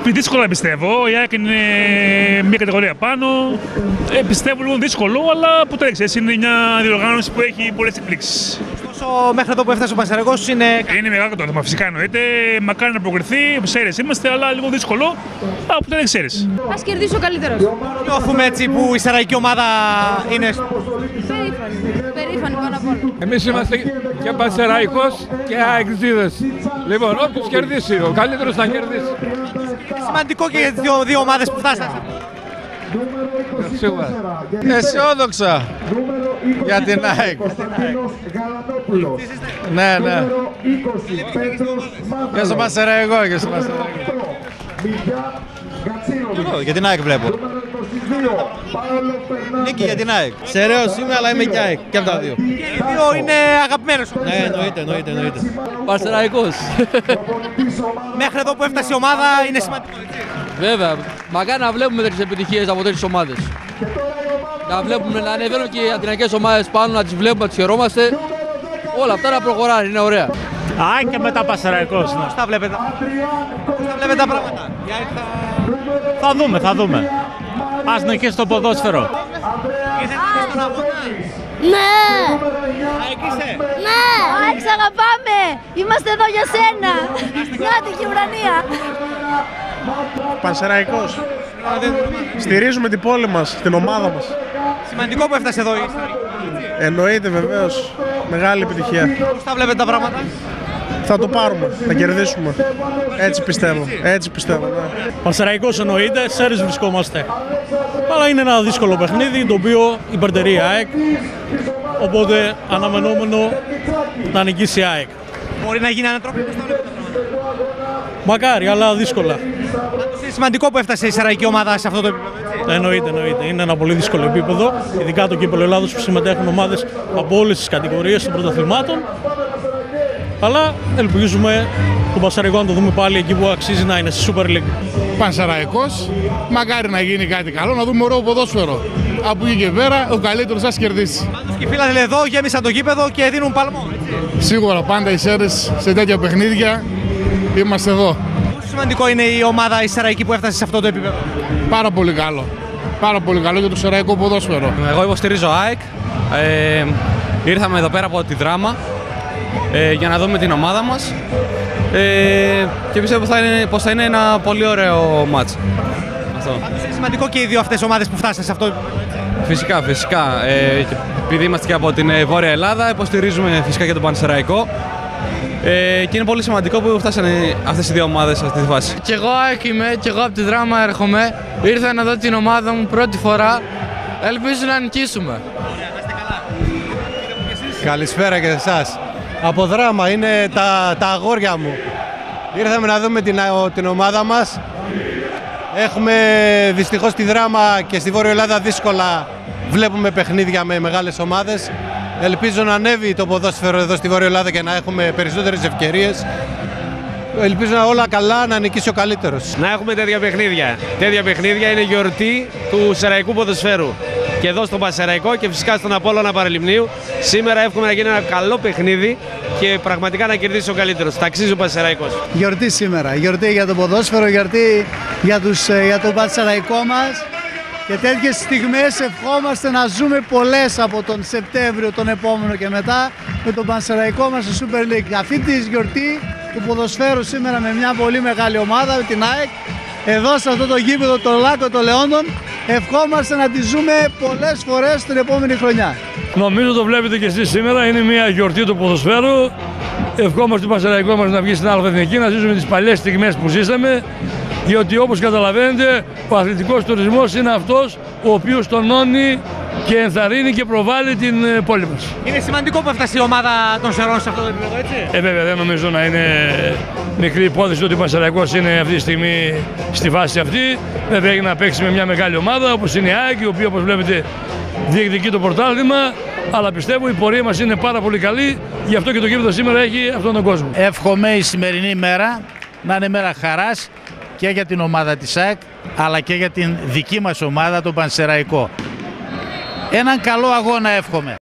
Δύσκολα πιστεύω. Η ΑΕΚ είναι μια κατηγορία πάνω. Πιστεύω λίγο δύσκολο, αλλά που τρέξει. Είναι μια διοργάνωση που έχει πολλές εκπλήξεις. Ωστόσο, μέχρι εδώ που έφτασε ο Πανσεραϊκός είναι. Είναι μεγάλο το θέμα, φυσικά εννοείται. Μακάρι να προκριθεί. Ξέρεις, είμαστε, αλλά λίγο δύσκολο. Από δεν ξέρεις. Ας κερδίσει ο καλύτερος. Νιώθουμε έτσι που η σεραϊκή ομάδα είναι. Περήφανοι πάνω απ' όλα. Εμείς είμαστε και Πανσεραϊκός και αεξίδες. Λοιπόν, όποιος κερδίσει, ο καλύτερος θα κερδίσει. Σημαντικό και για τις δύο ομάδες που φτάσατε. Σίγουρα. Αισιόδοξα για την ΑΕΚ. Ναι, ναι. Και στο Πανσεραϊκό και στο Πανσεραϊκό. Για την ΑΕΚ βλέπω. Νίκη για την ΑΕΚ. Σεραίος είμαι, αλλά είμαι και ΑΕΚ. Και από τα δύο. Και οι δύο είναι αγαπημένες. Ναι, εννοείται. Πανσεραϊκός. Μέχρι εδώ που έφτασε η ομάδα είναι σημαντικό. Βέβαια, μακάρι να βλέπουμε τέτοιες επιτυχίες από τέτοιες ομάδες. Να βλέπουμε να ανεβαίνουν και οι αντιναϊκές ομάδες πάνω, να τις βλέπουμε, να τις χαιρόμαστε. Όλα αυτά να προχωράνε, είναι ωραία. ΑΕΚ και μετά Πανσεραϊκός. Ναι. Πώς τα βλέπετε τα πράγματα. Θα δούμε. Ας νικήσει στο ποδόσφαιρο. Ναι! Ναι! ΑΕΚ, σ' αγαπάμε! Είμαστε εδώ για σένα! Να την ουρανία! Πανσεραϊκός. Στηρίζουμε την πόλη μας, την ομάδα μας. Σημαντικό που έφτασε εδώ η Εννοείται βεβαίως. Μεγάλη επιτυχία. Πώς τα βλέπετε τα πράγματα. Θα το πάρουμε, θα κερδίσουμε. Έτσι πιστεύω. Ναι. Πανσεραϊκός εννοείται, σέρις βρισκόμαστε. Αλλά είναι ένα δύσκολο παιχνίδι, το οποίο υπερτερεί η ΑΕΚ. Οπότε αναμενόμενο να νικήσει η ΑΕΚ. Μπορεί να γίνει ανατροπή, πώς τα βλέπετε. Μακάρι, αλλά δύσκολα. Είναι σημαντικό που έφτασε η σεραϊκή ομάδα σε αυτό το επίπεδο. Εννοείται. Είναι ένα πολύ δύσκολο επίπεδο. Ειδικά το κύπελλο Ελλάδος που συμμετέχουν ομάδες από όλες τις κατηγορίες των πρωταθλημάτων. Αλλά ελπίζουμε τον Πανσεραϊκό να το δούμε πάλι εκεί που αξίζει να είναι, στη Super League. Πανσεραϊκός, μακάρι να γίνει κάτι καλό, να δούμε ωραίο ποδόσφαιρο. Από εκεί και πέρα, ο καλύτερος θα κερδίσει. Πάντως και οι φίλοι εδώ γέμισαν το γήπεδο και δίνουν παλμό. Σίγουρα πάντα οι Σέρες σε τέτοια παιχνίδια είμαστε εδώ. Πόσο σημαντικό είναι η ομάδα η σεραϊκή που έφτασε σε αυτό το επίπεδο. Πάρα πολύ καλό. Πάρα πολύ καλό για το σεραϊκό ποδόσφαιρο. Εγώ υποστηρίζω ΑΕΚ. Ήρθαμε εδώ πέρα από τη Δράμα για να δούμε την ομάδα μας. Και πιστεύω πως θα είναι ένα πολύ ωραίο μάτς. Πάντως είναι σημαντικό και οι δύο αυτές ομάδες που φτάσαν σε αυτό το επίπεδο. Φυσικά. Και επειδή είμαστε και από την Βόρεια Ελλάδα, υποστηρίζουμε φυσικά και τον Πανσεραϊκό. Και είναι πολύ σημαντικό που φτάσανε αυτές οι δύο ομάδες σε αυτή τη φάση. Κι εγώ ΑΕΚ είμαι, κι εγώ από τη Δράμα έρχομαι. Ήρθα να δω την ομάδα μου πρώτη φορά. Ελπίζω να νικήσουμε. Καλησπέρα και σε εσάς. Από Δράμα είναι τα αγόρια μου. Ήρθαμε να δούμε την ομάδα μας. Έχουμε δυστυχώς στη Δράμα και στη Βόρεια Ελλάδα δύσκολα βλέπουμε παιχνίδια με μεγάλες ομάδες. Ελπίζω να ανέβει το ποδόσφαιρο εδώ στη Βόρεια Ελλάδα και να έχουμε περισσότερες ευκαιρίες. Ελπίζω όλα καλά, να νικήσει ο καλύτερος. Να έχουμε τέτοια παιχνίδια. Τέτοια παιχνίδια είναι γιορτή του σεραϊκού ποδοσφαίρου. Και εδώ στον Πανσεραϊκό και φυσικά στον Απόλλωνα Παραλιμνίου. Σήμερα εύχομαι να γίνει ένα καλό παιχνίδι και πραγματικά να κερδίσει ο καλύτερος. Ταξίζει ο Πανσεραϊκός. Γιορτή σήμερα. Γιορτή για το ποδόσφαιρο, γιορτή για το Πανσεραϊκό μας. Και τέτοιες στιγμές ευχόμαστε να ζούμε πολλές από τον Σεπτέμβριο, τον επόμενο και μετά με τον Πανσεραϊκό μας στη Super League. Αυτή τη γιορτή του ποδοσφαίρου σήμερα με μια πολύ μεγάλη ομάδα, με την ΑΕΚ, εδώ σε αυτό το γήπεδο, το Λάκκο των Λεόντων, ευχόμαστε να τη ζούμε πολλές φορές την επόμενη χρονιά. Νομίζω το βλέπετε και εσείς σήμερα, είναι μια γιορτή του ποδοσφαίρου. Ευχόμαστε τον Πανσεραϊκό μας να βγει στην Α' να ζήσουμε τις παλιές στιγμές που ζήσαμε. Διότι όπως καταλαβαίνετε, ο αθλητικός τουρισμός είναι αυτός ο οποίος τονώνει και ενθαρρύνει και προβάλλει την πόλη μας. Είναι σημαντικό που έφτασε η ομάδα των Σερών σε αυτό το επίπεδο, έτσι. Βέβαια, δεν νομίζω να είναι μικρή υπόθεση ότι ο Πανσεραϊκός είναι αυτή τη στιγμή στη φάση αυτή. Βέβαια, έχει να παίξει με μια μεγάλη ομάδα όπως είναι η ΑΕΚ, η οποία όπως βλέπετε διεκδικεί το πρωτάθλημα. Αλλά πιστεύω η πορεία μας είναι πάρα πολύ καλή, γι' αυτό και το γήπεδο σήμερα έχει αυτόν τον κόσμο. Εύχομαι η σημερινή μέρα να είναι μέρα χαράς και για την ομάδα της ΑΕΚ, αλλά και για την δική μας ομάδα, τον Πανσεραϊκό. Έναν καλό αγώνα εύχομαι.